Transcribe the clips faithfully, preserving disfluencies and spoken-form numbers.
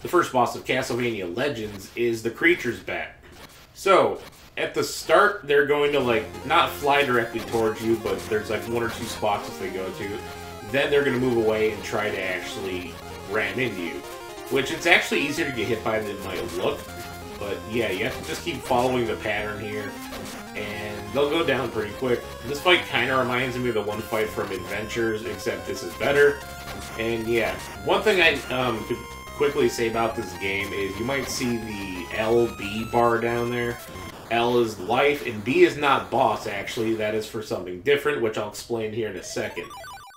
the first boss of Castlevania Legends, is the creature's bat. So, at the start, they're going to, like, not fly directly towards you, but there's, like, one or two spots that they go to. Then they're going to move away and try to actually ram into you. Which, it's actually easier to get hit by than it might look. But, yeah, you have to just keep following the pattern here. And they'll go down pretty quick. This fight kind of reminds me of the one fight from Adventures, except this is better. And, yeah, one thing I um, could quickly say about this game is you might see the L B bar down there. L is life, and B is not boss, actually. That is for something different, which I'll explain here in a second.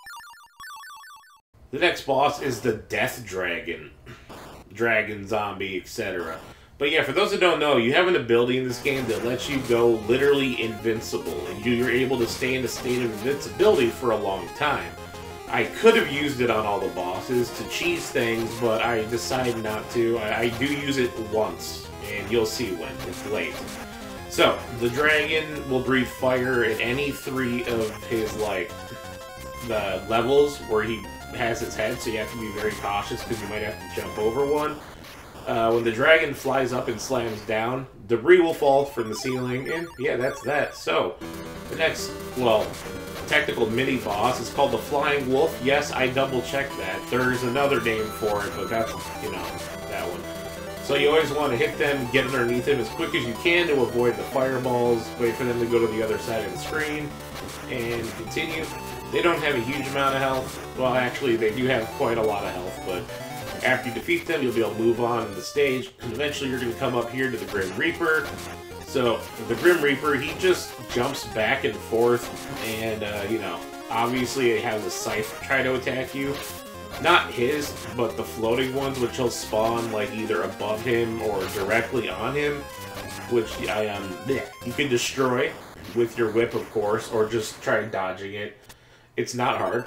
The next boss is the Death Dragon. Dragon, zombie, et cetera. But yeah, for those that don't know, you have an ability in this game that lets you go literally invincible, and you're able to stay in a state of invincibility for a long time. I could have used it on all the bosses to cheese things, but I decided not to. I, I do use it once, and you'll see when. It's late. So, the dragon will breathe fire at any three of his, like, the levels where he has his head, so you have to be very cautious because you might have to jump over one. Uh, when the dragon flies up and slams down, debris will fall from the ceiling, and yeah, that's that. So, the next, well, technical mini-boss is called the Flying Wolf. Yes, I double-checked that. There's another name for it, but that's, you know, that one. So you always want to hit them, get underneath them as quick as you can to avoid the fireballs, wait for them to go to the other side of the screen, and continue. They don't have a huge amount of health. Well, actually, they do have quite a lot of health, but after you defeat them, you'll be able to move on to the stage. And eventually, you're going to come up here to the Grim Reaper. So, the Grim Reaper, he just jumps back and forth, and, uh, you know, obviously it has a scythe try to attack you. Not his, but the floating ones, which he'll spawn, like, either above him or directly on him, which I, um, bleh, you can destroy with your whip, of course, or just try dodging it. It's not hard.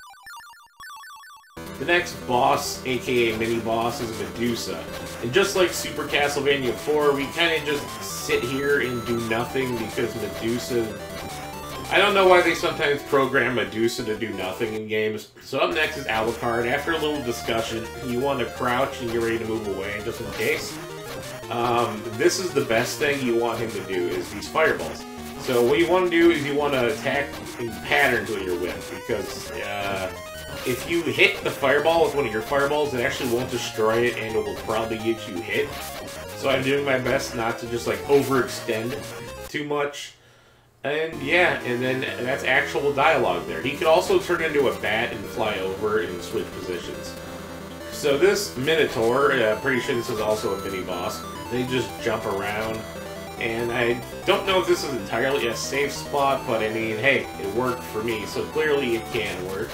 The next boss, aka mini-boss, is Medusa. And just like Super Castlevania four, we kind of just sit here and do nothing because Medusa... I don't know why they sometimes program Medusa to do nothing in games. So up next is Alucard. After a little discussion, you want to crouch and you're ready to move away, just in case. Um, this is the best thing you want him to do, is these fireballs. So what you want to do is you want to attack in patterns with your whip, because uh, if you hit the fireball with one of your fireballs, it actually won't destroy it, and it will probably get you hit. So I'm doing my best not to just like overextend too much. And yeah, and then that's actual dialogue there. He could also turn into a bat and fly over and switch positions. So this Minotaur, uh, pretty sure this is also a mini-boss. They just jump around. And I don't know if this is entirely a safe spot, but I mean, hey, it worked for me, so clearly it can work.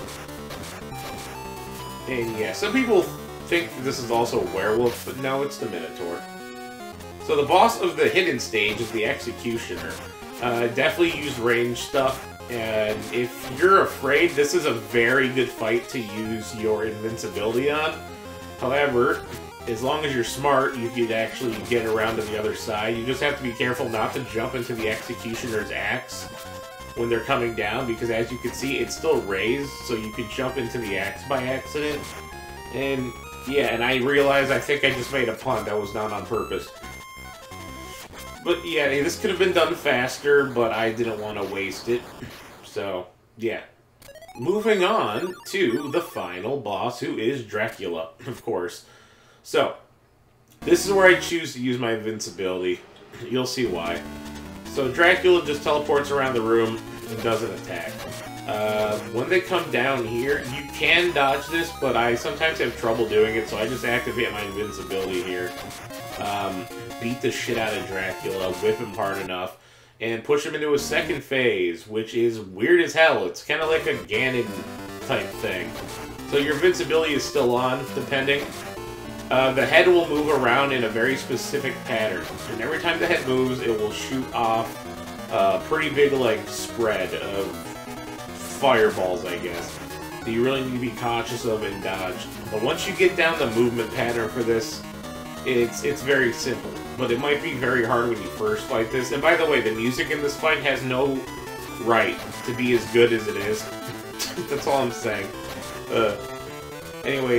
And yeah, some people think this is also a werewolf, but no, it's the Minotaur. So the boss of the hidden stage is the Executioner. Uh, definitely use range stuff, and if you're afraid, this is a very good fight to use your invincibility on. However, as long as you're smart, you could actually get around to the other side. You just have to be careful not to jump into the Executioner's axe when they're coming down, because as you can see, it's still raised, so you could jump into the axe by accident. And yeah, and I realized I think I just made a pun that was not on purpose. But yeah, this could have been done faster, but I didn't want to waste it. So, yeah. Moving on to the final boss, who is Dracula, of course. So, this is where I choose to use my invincibility. You'll see why. So, Dracula just teleports around the room and doesn't attack. Uh, when they come down here, you can dodge this, but I sometimes have trouble doing it, so I just activate my invincibility here. Um, beat the shit out of Dracula, whip him hard enough, and push him into a second phase, which is weird as hell. It's kind of like a Ganon type thing. So your invincibility is still on, depending. Uh, the head will move around in a very specific pattern, and every time the head moves, it will shoot off a pretty big, like, spread of fireballs, I guess, that you really need to be cautious of and dodge. But once you get down the movement pattern for this, It's it's very simple, but it might be very hard when you first fight this. And by the way, the music in this fight has no right to be as good as it is. That's all I'm saying. Uh, anyways,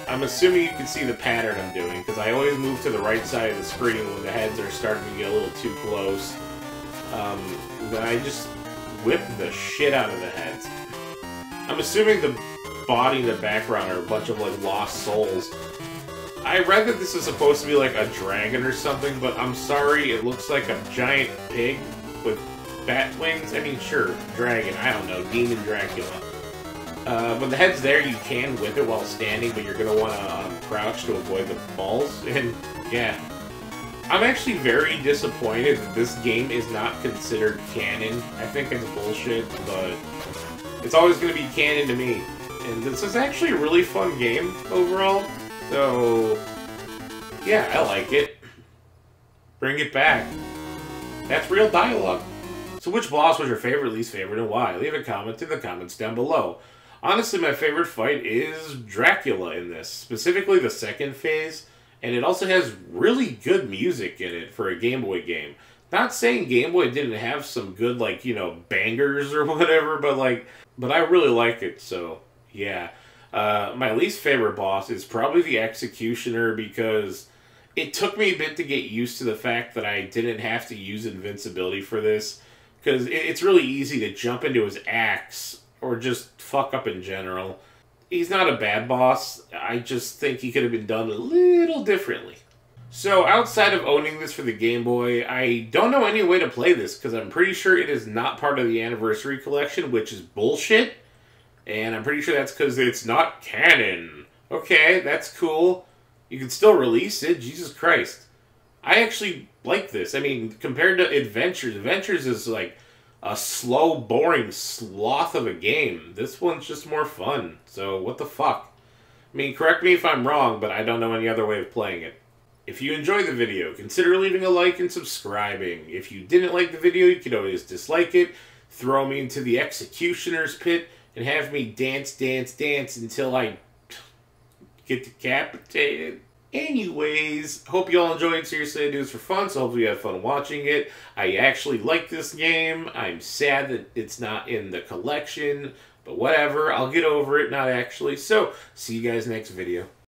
I'm assuming you can see the pattern I'm doing, because I always move to the right side of the screen when the heads are starting to get a little too close. Um, then I just whip the shit out of the heads. I'm assuming the body in the background are a bunch of, like, lost souls. I read that this is supposed to be like a dragon or something, but I'm sorry, it looks like a giant pig with bat wings. I mean, sure, dragon, I don't know, demon Dracula. Uh, when the head's there, you can whip it while standing, but you're going to want to um, crouch to avoid the balls, and yeah. I'm actually very disappointed that this game is not considered canon. I think it's bullshit, but it's always going to be canon to me. And this is actually a really fun game overall. So, yeah, I like it. Bring it back. That's real dialogue. So which boss was your favorite, least favorite, and why? Leave a comment in the comments down below. Honestly, my favorite fight is Dracula in this. Specifically the second phase. And it also has really good music in it for a Game Boy game. Not saying Game Boy didn't have some good, like, you know, bangers or whatever, but, like, but I really like it, so, yeah. Uh, my least favorite boss is probably the Executioner, because it took me a bit to get used to the fact that I didn't have to use invincibility for this, because it's really easy to jump into his axe, or just fuck up in general. He's not a bad boss, I just think he could have been done a little differently. So, outside of owning this for the Game Boy, I don't know any way to play this, because I'm pretty sure it is not part of the Anniversary Collection, which is bullshit. And I'm pretty sure that's because it's not canon. Okay, that's cool. You can still release it, Jesus Christ. I actually like this. I mean, compared to Adventures, Adventures is like a slow, boring sloth of a game. This one's just more fun. So, what the fuck? I mean, correct me if I'm wrong, but I don't know any other way of playing it. If you enjoyed the video, consider leaving a like and subscribing. If you didn't like the video, you could always dislike it, throw me into the Executioner's pit, and have me dance, dance, dance until I get decapitated. Anyways, hope you all enjoyed. Seriously, I do this for fun, so hopefully you had fun watching it. I actually like this game. I'm sad that it's not in the collection, but whatever. I'll get over it, not actually. So, see you guys next video.